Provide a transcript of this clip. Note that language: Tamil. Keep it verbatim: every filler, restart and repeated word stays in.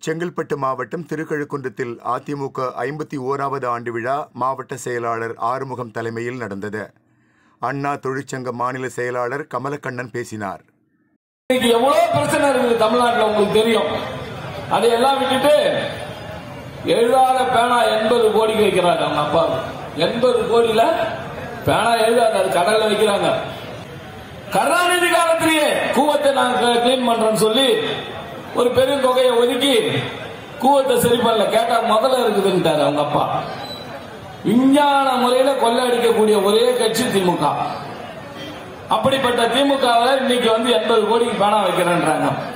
செங்கல்பட்டு மாவட்டம் திருக்கழுக்குன்றத்தில் அதிமுக ஐம்பத்தி ஓராவது ஆண்டு விழா மாவட்ட செயலாளர் ஆறுமுகம் தலைமையில் நடந்தது. அண்ணா தொழிற்சங்க மாநில செயலாளர் கமலக்கண்ணன் பேசினார். எவ்வளவு பிரச்சனை இருக்குது தமிழ்நாட்டில் உங்களுக்கு தெரியும். அதையெல்லாம் விட்டுட்டு எழுதாத பேனா எண்பது கோடிக்கு வைக்கிறாங்க. அவங்க அப்பா எண்பது கோடியில பேனா எழுதாத அது கடல்ல வைக்கிறாங்க. கருணாநிதி காலத்திலேயே கூவத்தை நாங்க கிளீன் பண்றோம்னு சொல்லி ஒரு பெரிய தொகையை ஒதுக்கி கூவத்தை சரி பண்ணல. கேட்டா முதல்ல இருக்குதுன்ட்டாரு அவங்க அப்பா. விஞ்ஞான முறையில கொள்ளையடிக்கக்கூடிய ஒரே கட்சி திமுக. அப்படிப்பட்ட திமுகவை இன்னைக்கு வந்து எண்பது கோடிக்கு பேனா வைக்கிறேன்றாங்க.